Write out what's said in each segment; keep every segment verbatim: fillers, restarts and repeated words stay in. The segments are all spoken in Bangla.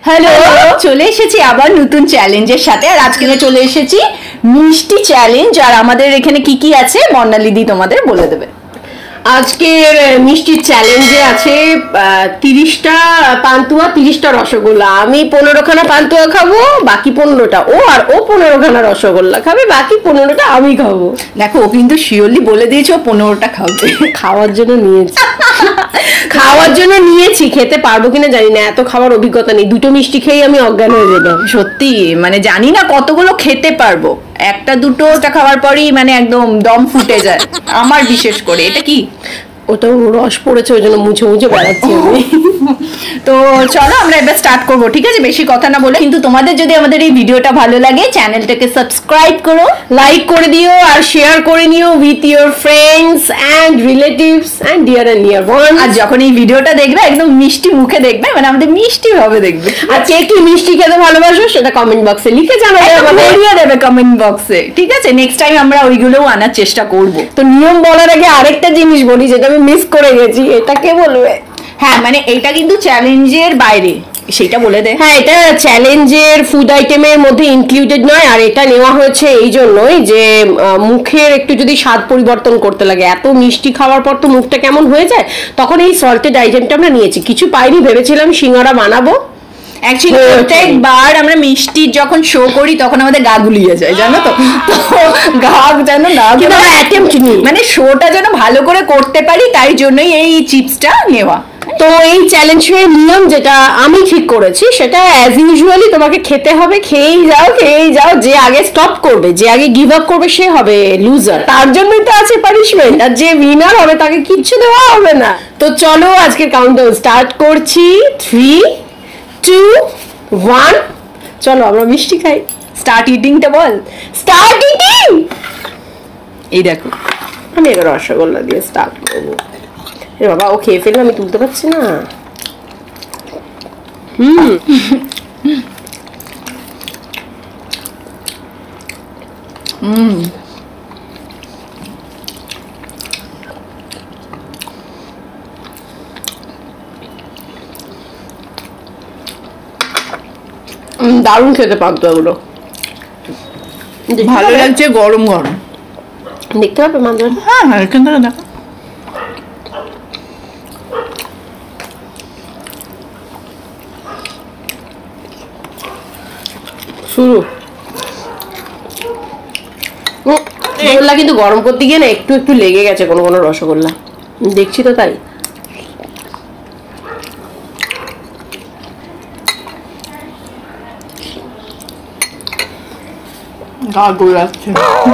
হ্যালো, চলে এসেছি আবার নতুন চ্যালেঞ্জের সাথে। আর আজকে চলে এসেছি মিষ্টি চ্যালেঞ্জ। আর আমাদের এখানে কি কি আছে বর্ণালীদি তোমাদের বলে দেবে। আজকের মিষ্টির চ্যালেঞ্জে আছে তিরিশটা পান্তুয়া, তিরিশটা রসগোল্লা। আমি পনেরোখানা পান্তুয়া খাবো, বাকি পনেরোটা ও, আর ও পনেরোখানা রসগোল্লা খাবে, বাকি পনেরোটা আমি খাবো। দেখো, ও কিন্তু শিওরলি বলে দিয়েছে ও পনেরোটা খাবে। খাওয়ার জন্য নিয়েছি খাওয়ার জন্য নিয়েছি খেতে পারবো কিনা জানি না, এত খাওয়ার অভিজ্ঞতা নেই। দুটো মিষ্টি খেয়ে আমি অজ্ঞান হয়ে যেতাম। সত্যি মানে জানি না কতগুলো খেতে পারবো, একটা দুটোটা খাওয়ার পরই মানে একদম দম ফুটে যায় আমার। বিশেষ করে এটা কি, ওটাও রস পড়েছে, ওই জন্য মুছে মুছে বেড়াচ্ছি আমি। তো চলো আমরা এবার স্টার্ট করবো, ঠিক আছে? বেশি কথা না বলে। কিন্তু তোমাদের যদি আমাদের এই ভিডিওটা ভালো লাগে, চ্যানেলটাকে সাবস্ক্রাইব করো, লাইক করে দিও, আর শেয়ার করে নিও with your friends and relatives and dear and near ones. আর যখন এই ভিডিওটা দেখবে একদম মিষ্টি মুখে দেখবে, মানে আমাদের মিষ্টি ভাবে দেখবে। আর কে কি মিষ্টি খেতে ভালোবাসো সেটা কমেন্ট বক্সে লিখে জানাবে, বলিয়ে দেবে কমেন্ট বক্সে, ঠিক আছে? নেক্সট টাইম আমরা ওইগুলোও আনার চেষ্টা করব। তো নিয়ম বলার আগে আরেকটা জিনিস বলি যেটা আমি মিস করে গেছি, এটা কে বলবে? হ্যাঁ, মানে এটা কিন্তু চ্যালেঞ্জের বাইরে, সেটা বলে দে। হ্যাঁ, এটা চ্যালেঞ্জের ফুড আইটেমের মধ্যে ইনক্লুডেড নয়। আর এটা নেওয়া হয়েছে এই জন্যই যে মুখের একটু যদি স্বাদ পরিবর্তন করতে লাগে, এত মিষ্টি খাওয়ার পর তো মুখটা কেমন হয়ে যায়, তখন এই সল্টেড আইটেমটা আমরা নিয়েছি। কিছু পাইনি, ভেবেছিলাম সিঙ্গারা বানাবো। অ্যাকচুয়ালি প্রত্যেকবার আমরা মিষ্টির যখন শো করি তখন আমাদের গা গুলিয়ে যায়, জানো তো। গা যেন না, মানে শোটা যেন ভালো করে করতে পারি, তাই জন্যই এই চিপসটা নেওয়া। তো এই চ্যালেঞ্জের নিয়ম যেটা আমি ঠিক করেছি সেটা অ্যাজ ইউজুয়ালি তোমাকে খেতে হবে, খেয়েই যাও খেয়েই যাও। যে আগে স্টপ করবে, যে আগে গিভ আপ করবে, সে হবে লুজার। তার জন্যই তো আছে পানিশমেন্ট। আর যে উইনার হবে তাকে কিচ্ছু দেওয়া হবে না। তো চলো আজকের কাউন্টডাউন স্টার্ট করছি। থ্রি টু ওয়ান, চলো আমরা মিষ্টি খাই। স্টার্ট ইটিংটা বল। Start eating. এই দেখো, আমি এবার রসগোল্লা দিয়ে স্টার্ট করবো। এ বাবা, ও খেয়ে ফেললে, আমি তুলতে পারছি না। হুম হুম দারুণ খেতে পারতো এগুলো। ভালো লাগছে গরম গরম। দেখতে পাবে মাঝে? হ্যাঁ হ্যাঁ, এখান থেকে দেখো। শুরু। রসগোল্লা কিন্তু গরম করতে গিয়ে না একটু একটু লেগে গেছে কোনো কোনো রসগোল্লা, দেখছি তো তাই। গা গোলাচ্ছে।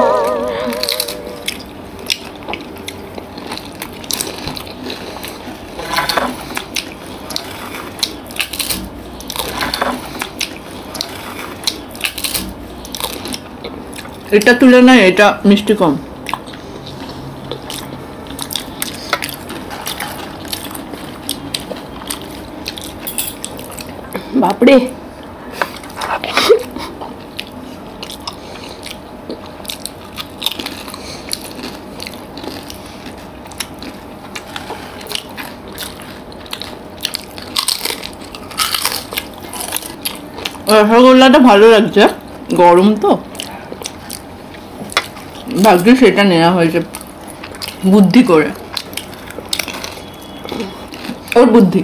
এটা তুলনায় এটা মিষ্টি কম। বাপরে, রসগোল্লাটা ভালো লাগছে, গরম তো ভাগ্যে সেটা নেওয়া হয়েছে বুদ্ধি করে, ওর বুদ্ধি।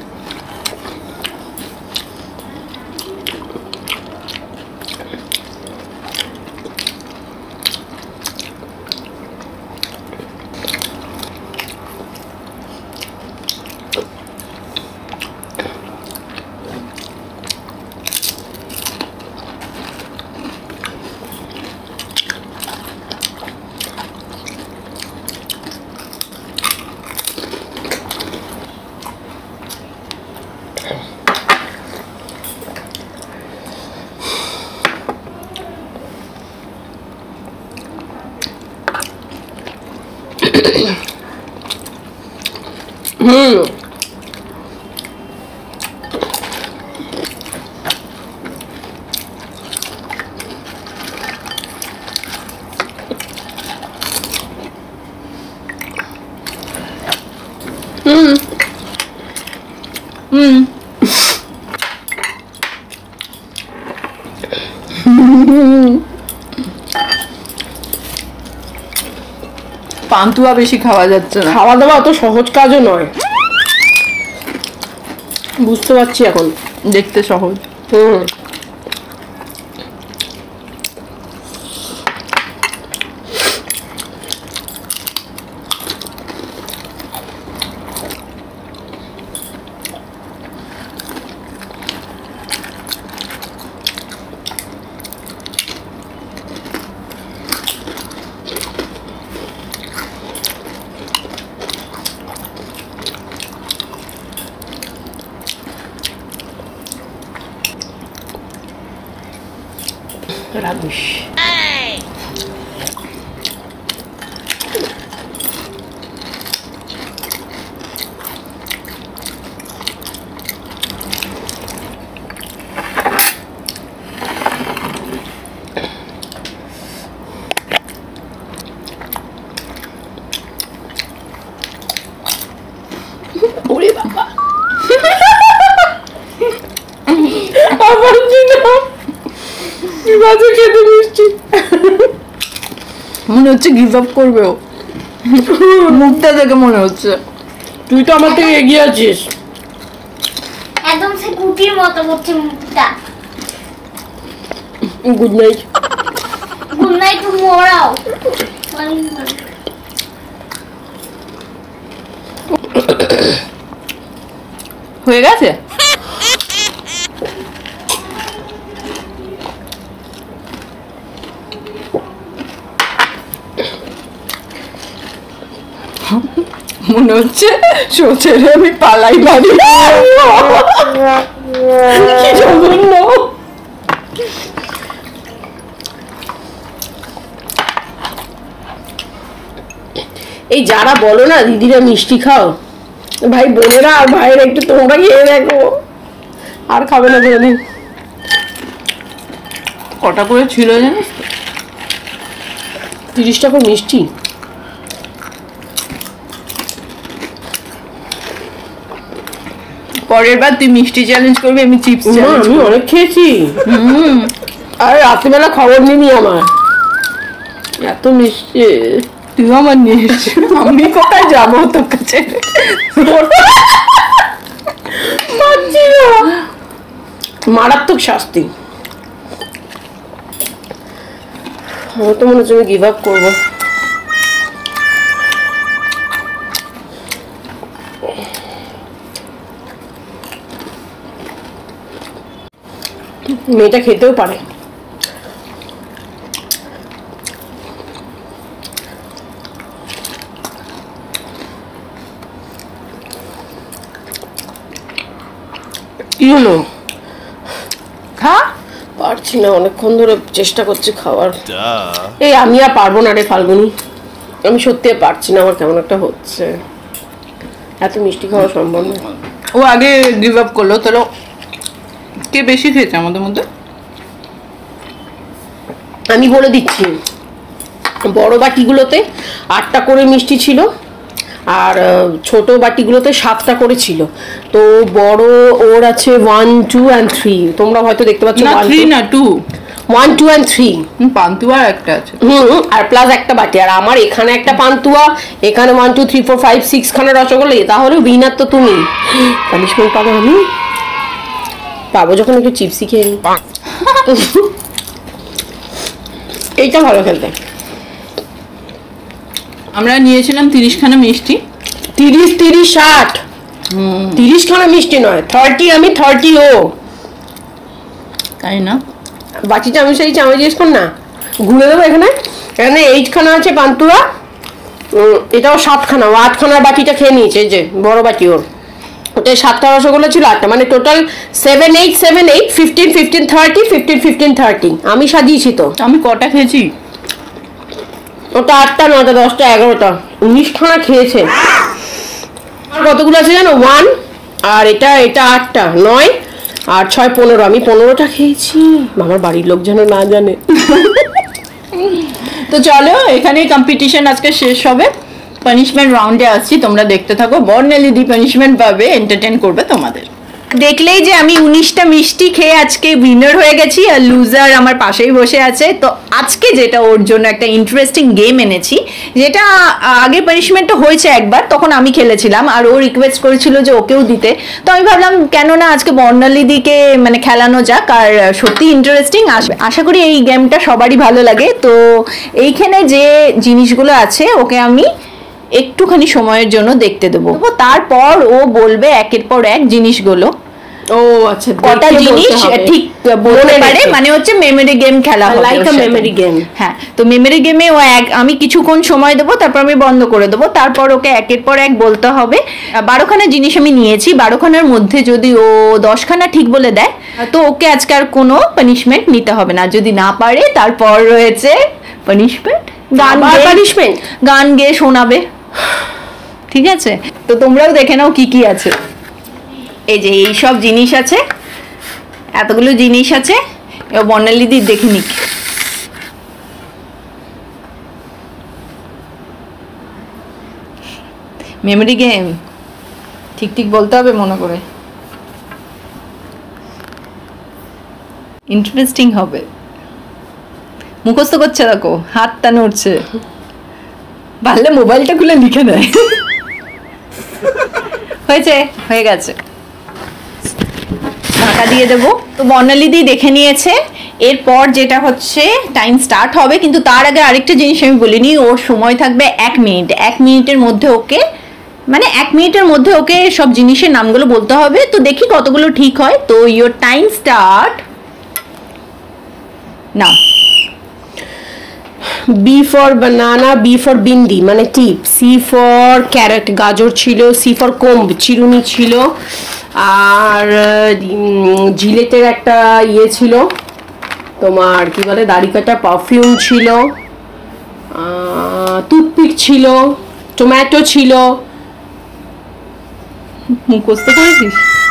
পান্তুয়া বেশি খাওয়া যাচ্ছে না। খাওয়া দাওয়া অত সহজ কাজও নয়, বুঝতে পারছি এখন। দেখতে সহজ। Hmm rubbish. ওরে বাবা আবার বাজে খেতে মিষ্টি। মনে হচ্ছে গিভ আপ করবে ও, মুখটা দেখে মনে হচ্ছে। তুই তো আমার থেকে এগিয়ে আছিস। একদম সে কুটির মতো করছে মুখটা। Good night. গুড নাইট মোরাও। হয়ে গেছে। মনে হচ্ছে শো ছেড়ে আমি পালাই বাড়ি। কি জঘন্য। এই যারা বলো না দিদিরা মিষ্টি খাও, ভাই বোনেরা আর ভাইয়েরা একটু তোমরা খেয়ে দেখো, আর খাবে না বলে। কটা করে ছিল জানিস? তিরিশ টাকা মিষ্টি। পরের বার তুই মিষ্টি চ্যালেঞ্জ করবি, আমি চিপস মা, চ্যালেঞ্জ। আমি অনেক খেয়েছি। আর রাত্রিবেলা খবর নিবি আমার, এত মিষ্টি। তুই আমার নিয়ে এসেছিস, আমি কোথায় যাবো তোর কাছে? পাচ্ছি না। মারাত্মক শাস্তি। আমার তো মনে হচ্ছে আমি গিভ আপ করবো। মেয়েটা খেতেও পারে। কি হলো? খা। পারছি না, অনেকক্ষণ ধরে চেষ্টা করছি খাওয়ার। এই আমি আর পারবো না রে ফাল্গুনি, আমি সত্যি আর পারছি না, আমার কেমন একটা হচ্ছে। এত মিষ্টি খাওয়া সম্ভব না। ও আগে গিভ আপ করলো, তাহলে কে বেশি খেয়েছে আমাদের মধ্যে? আমি বলে দিচ্ছি, বড় বাটিগুলোতে আটটা করে মিষ্টি ছিল, আর ছোট বাটিগুলোতে সাতটা করে ছিল। তো বড় ওর আছে ওয়ান টু অ্যান্ড থ্রি, তোমরা হয়তো দেখতে পাচ্ছ। না থ্রি না two, one two and three. পান্তুয়া একটা আছে। হুম, আর প্লাস একটা বাটি। আর আমার এখানে একটা পান্তুয়া, এখানে one two three four five six খানা রসগোল্লা। তাহলে উইনার তো তুমি। পানিশমেন্ট পাবো আমি, পাবো যখন একটু চিপসি খেয়ে নি। এইটা ভালো খেলতে। আমরা নিয়েছিলাম তিরিশ খানা মিষ্টি। তিরিশ তিরিশ ষাট, তিরিশ খানা মিষ্টি নয়, থার্টি আমি থার্টি ও। তাই না? বাটিটা আমি সেই চামচ জিজ্ঞেস কর না, ঘুরে দেবো। এখানে এখানে এইট খানা আছে পান্তুয়া, এটাও সাতখানা। ও আটখানার বাটিটা খেয়ে নিয়েছে, এই যে বড় বাটি ওর, ওটাই সাতটা রসগোল্লা ছিল, আটটা, মানে total seven eight seven eight fifteen fifteen thirty fifteen fifteen thirty. আমি সাজিয়েছি তো। আমি কটা খেয়েছি? ওটা আটটা, নটা, দশটা, এগারোটা, উনিশ খানা খেয়েছে। আর কতগুলো আছে জানো? ওয়ান, আর এটা এটা আটটা, নয়, আর ছয় পনেরো। আমি পনেরোটা খেয়েছি, আমার বাড়ির লোক যেন না জানে। তো চলো, এখানেই কম্পিটিশন আজকে শেষ হবে। পানিশমেন্ট রাউন্ডে আসছি, তোমরা দেখতে থাকো। বর্ণালী দি পানিশমেন্ট পাবে, এন্টারটেইন করবে তোমাদের। দেখলেই যে আমি উনিশটা মিষ্টি খেয়ে আজকে উইনার হয়ে গেছি আর লুজার আমার পাশেই বসে আছে। তো আজকে যেটা ওর জন্য একটা ইন্টারেস্টিং গেম এনেছি, যেটা আগে পানিশমেন্টটা হয়েছে একবার, তখন আমি খেলেছিলাম আর ও রিকোয়েস্ট করেছিল যে ওকেও দিতে। তো আমি ভাবলাম কেন না আজকে বর্ণালীদিকে মানে খেলানো যাক, আর সত্যি ইন্টারেস্টিং আসবে। আশা করি এই গেমটা সবারই ভালো লাগে। তো এইখানে যে জিনিসগুলো আছে ওকে আমি একটুখানি সময়ের জন্য দেখতে দেবো, তারপর ও বলবে একের পর এক জিনিসগুলো। ও আচ্ছা, কটা জিনিস ঠিক বলতে পারে, মানে হচ্ছে মেমোরি গেম খেলা হবে, লাইক আ মেমোরি গেম। হ্যাঁ, তো মেমোরি গেমে ও এক আমি কিছুক্ষণ সময় দেবো, তারপর আমি বন্ধ করে দেবো, তারপর ওকে একের পর এক বলতে হবে। বারোখানা জিনিস আমি নিয়েছি, বারোখানার মধ্যে যদি ও দশখানা ঠিক বলে দেয় তো ওকে আজকে আর কোনো পানিশমেন্ট নিতে হবে না। যদি না পারে তারপর রয়েছে পানিশমেন্ট, গান পানিশমেন্ট, গান গেয়ে শোনাবে। ঠিক আছে, তো তোমরাও দেখে নাও কি কি আছে। এই যে এই সব জিনিস আছে, এতগুলো জিনিস আছে, এবার বর্ণালীদি দেখে নিক। মেমোরি গেম ঠিক ঠিক বলতে হবে মনে করে, ইন্টারেস্টিং হবে। মুখস্থ করছে, দেখো হাতটা নড়ছে, পারলে মোবাইলটা খুলে লিখে নেয়। হয়েছে, হয়ে গেছে, ঢাকা দিয়ে দেবো। তো বর্ণালীদি দেখে নিয়েছে। এরপর যেটা হচ্ছে টাইম স্টার্ট হবে, কিন্তু তার আগে আরেকটা জিনিস আমি বলিনি, ওর সময় থাকবে এক মিনিট। এক মিনিটের মধ্যে ওকে মানে এক মিনিটের মধ্যে ওকে সব জিনিসের নামগুলো বলতে হবে। তো দেখি কতগুলো ঠিক হয়। তো ইয়োর টাইম স্টার্ট না। B for banana, B for bindi মানে টিপ, সি ফর ক্যারেট গাজর ছিল, সি ফর কোম্ব চিরুনি ছিল, আর জিলেটের একটা ইয়ে ছিল তোমার কি বলে দাড়ি কাটা, পারফিউম ছিল, টুথপিক ছিল, টমেটো ছিল। মুখস্থ করেছিস?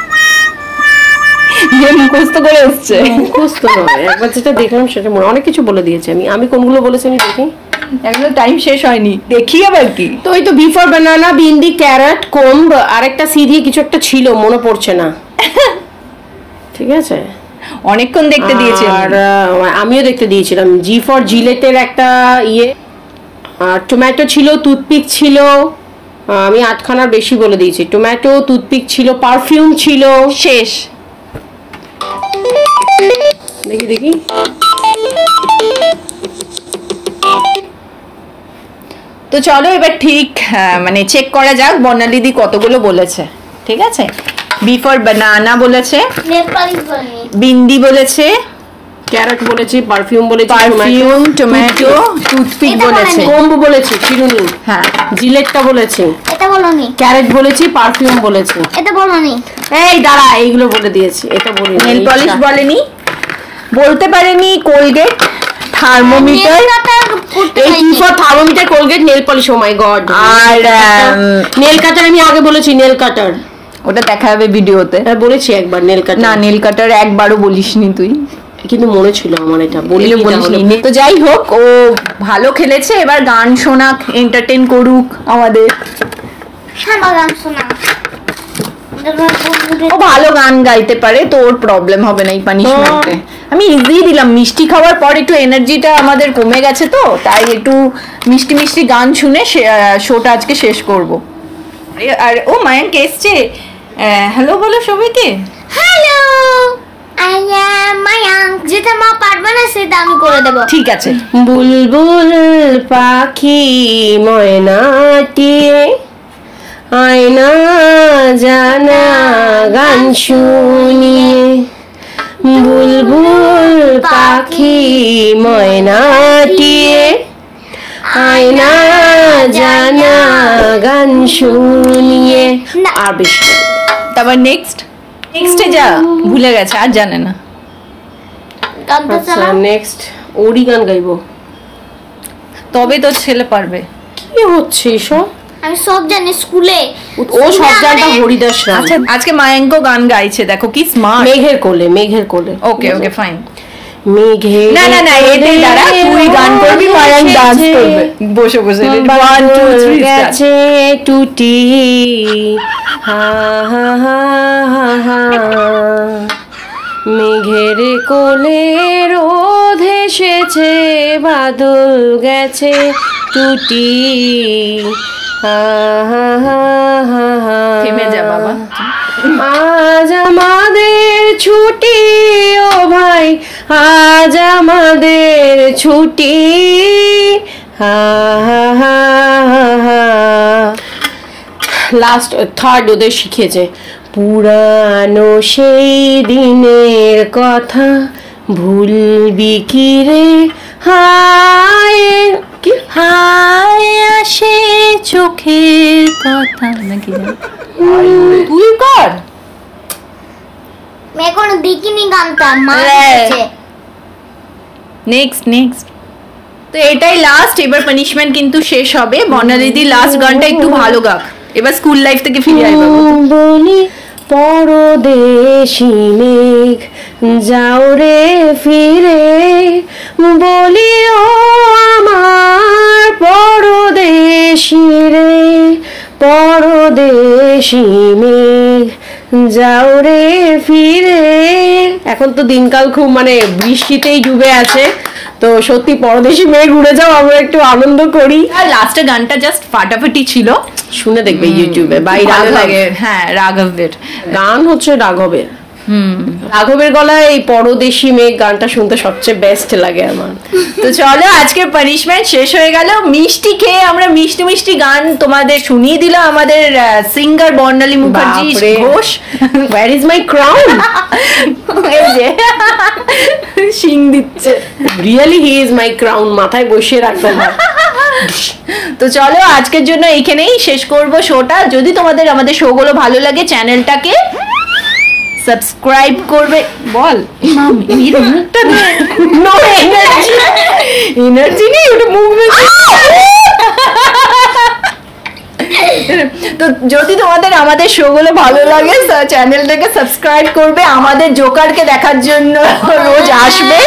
যে মুখস্থ করে এসছে। মুখস্থ নয়, একবার যেটা দেখলাম সেটা মনে, অনেক কিছু বলে দিয়েছে। আমি আমি কোনগুলো বলেছি আমি দেখি, এখনো টাইম শেষ হয়নি, দেখি আবার কি। তো এই তো B for banana, bindi, carrot, comb, আরেকটা সি দিয়ে কিছু একটা ছিল, মনে পড়ছে না। ঠিক আছে, অনেকক্ষণ দেখতে দিয়েছি আর আমিও দেখতে দিয়েছিলাম। জি ফর জিলেটের একটা ইয়ে, আর টমেটো ছিল, টুথপিক ছিল, আমি আটখানার বেশি বলে দিয়েছি। টমেটো, টুথপিক ছিল, পারফিউম ছিল, শেষ। দেখি দেখি তো চলো এবার ঠিক মানে চেক করা যাক বর্ণালীদি কতগুলো বলেছে। ঠিক আছে, বি ফর বানানা বলেছে, বিন্দি বলেছে, ক্যারেট বলেছি, পারফিউম বলেছি, পারফিউম, টমেটো, টুথপিক বলেছে, কোম্ব বলেছি, চিরুনি, হ্যাঁ, জিলেটটা বলেছি, এটা বলনি, ক্যারেট বলেছি, পারফিউম বলেছি। এটা বলনি, এই দাঁড়া, এইগুলো বলে দিয়েছি, এটা বলিনি। নেল পলিশ বলেনি, বলতে পারেনি কোলগেট, থার্মোমিটার, এই কি for thermometer, Colgate, nail polish. Oh my God, আর নেল কাটার আমি আগে বলেছি, নেল কাটার ওটা দেখা যাবে ভিডিওতে। হ্যাঁ বলেছি একবার নেল কাটার। না, নেল কাটার একবারও বলিসনি তুই, কিন্তু মনে ছিল আমার, এটা বলি বলিসনি। তো যাই হোক, ও ভালো খেলেছে। এবার গান শোনাক, এন্টারটেইন করুক আমাদের। গান শোনা, ও ভালো গান গাইতে পারে, তো ওর প্রবলেম হবে না এই পানিশমেন্টে। আমি ইজি দিলাম, মিষ্টি খাওয়ার পর একটু এনার্জিটা আমাদের কমে গেছে, তো তাই একটু মিষ্টি মিষ্টি গান শুনে শোটা আজকে শেষ করব। আর ও মায়াঙ্ক এসছে, হ্যালো বলো সবাইকে। Hello, I am Mayank. যেটা মা পারবে না সেটা আমি করে দেব। ঠিক আছে। বুলবুল পাখি ময়নাটিয়ে আয়না জানা গান শুনিয়ে, বুলবুল পাখি ময়নাটিয়ে আয়না জানা গান শুনিয়ে। আর বেশি তারপর নেক্সট নেক্সটে যা ভুলে গেছে, আর জানে না। আচ্ছা নেক্সট ওরি গান গাইবো, তবে তো ছেলে পারবে। কি হচ্ছে এসব? আমি সব জানি, স্কুলে ও সব জানটা হরিদাস রাম। আচ্ছা, আজকে মায়াঙ্ক গান গাইছে, দেখো কি স্মার্ট। মেঘের কোলে, মেঘের কোলে। Okay okay fine. মেঘের না না না এতে দাঁড়া, তুই গান করবি, মায়াঙ্ক ডান্স করবে বসে বসে। ওয়ান টু থ্রি গেছে টুটি হা হা হা হা হা মেঘের কোলে রোদ এসেছে বাদল গেছে টুটি হা হা হা হা হা। থেমে যা বাবা। আজ আমাদের ছুটি ও ভাই, আজ আমাদের ছুটি হা হা হা হা। লাস্ট থার্ড ওদের শিখিয়েছে, পুরানো সেই দিনের কথা ভুলবি কি রে হায় কি হায় আসে চোখের কথা নাকি তুই কর। আমি এখনো দেখিনি গানটা, মা হ্যাঁ। দেখেছে। নেক্সট নেক্সট তো এটাই লাস্ট, এবার পানিশমেন্ট কিন্তু শেষ হবে। বর্ণালিদি লাস্ট গানটা একটু ভালো গাক, এবার স্কুল লাইফ থেকে ফিরে আইবা। বলি পরদেশি মেঘ যাও রে ফিরে, বলি ও আমার পরদেশি রে পরদেশি মেঘ যাও রে ফিরে। এখন তো দিনকাল খুব মানে বৃষ্টিতেই ডুবে আছে, তো সত্যি পরদেশি মেঘ উড়ে যাও, আমরা একটু আনন্দ করি। আর লাস্টের গানটা জাস্ট ফাটাফাটি ছিল, শুনে দেখবে ইউটিউবে বাই ভালো রাঘব। লাগে। হ্যাঁ রাঘবের গান হচ্ছে রাঘবের। রাঘবের গলায় এই পরদেশি মেঘ গানটা শুনতে সবচেয়ে বেস্ট লাগে আমার। তো চলো আজকের পানিশমেন্ট শেষ হয়ে গেল। মিষ্টি খেয়ে আমরা মিষ্টি মিষ্টি গান তোমাদের শুনিয়ে দিলাম আমাদের সিঙ্গার বর্ণালী মুখার্জি বাপরে। Ghosh. Where is my crown? এই যে শিং দিচ্ছে। Really he is my crown, মাথায় বসিয়ে রাখতে হয়। তো চলো আজকের জন্য এইখানেই শেষ করব শোটা। যদি তোমাদের আমাদের শোগুলো ভালো লাগে চ্যানেলটাকে সাবস্ক্রাইব করবে। বল No energy. এনার্জি নেই, ওটা মুভমেন্ট। তো যদি তোমাদের আমাদের শোগুলো ভালো লাগে চ্যানেলটাকে সাবস্ক্রাইব করবে, আমাদের জোকারকে দেখার জন্য রোজ আসবে।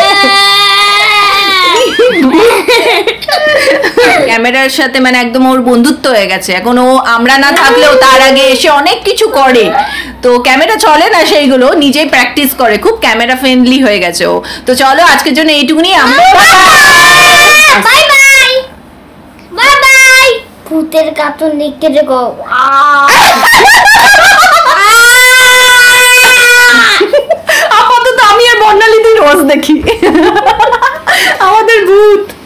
ক্যামেরার সাথে মানে একদম ওর বন্ধুত্ব হয়ে গেছে এখন। ও আমরা না থাকলেও তার আগে এসে অনেক কিছু করে। তো ক্যামেরা চলে না সেইগুলো নিজেই প্র্যাকটিস করে, খুব ক্যামেরা ফ্রেন্ডলি হয়ে গেছে ও। তো চলো আজকের জন্য এইটুকুনি। আমরা বাই বাই বাই বাই। ভূতের কার্টুন দেখতে দেখো। আপাতত আমি আর বর্ণালী তুই রোজ দেখি আমাদের ভূত।